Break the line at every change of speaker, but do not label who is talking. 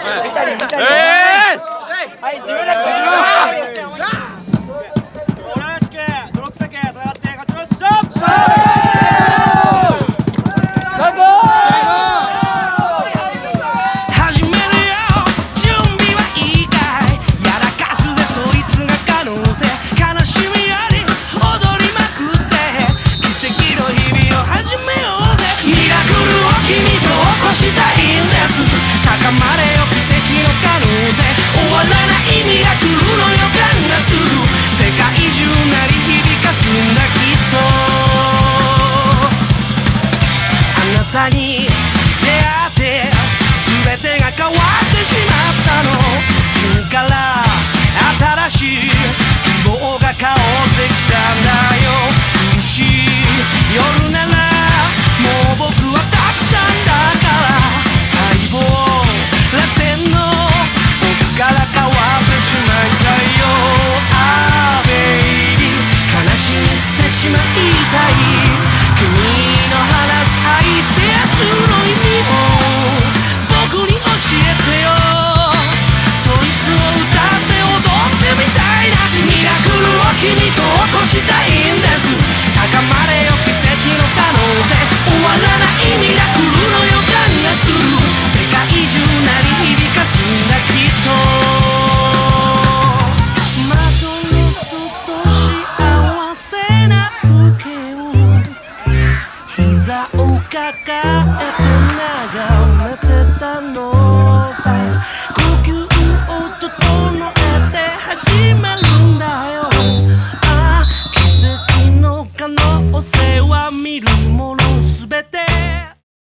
はい、自分だけ。
らしく泥臭く戦って勝ちましょう。
始めるよ、準備はいいかい。やらかすぜそいつが可能性。悲しみあり踊りまくって奇跡の日々を始めようぜ。ミラクルを君と起こしたいんです。高まれよ奇跡の可能性。終わらないミラクルの予感がする。世界中鳴り響かすんだきっと。あなたに出会って全てが変わってしまったの。君から新しい希望が香ってきたんだよ。苦しい夜ならもう僕はたくさんだから。細胞螺旋の僕から変わってしまいたいよ。ああベイビー悲しみ捨てちまいたい。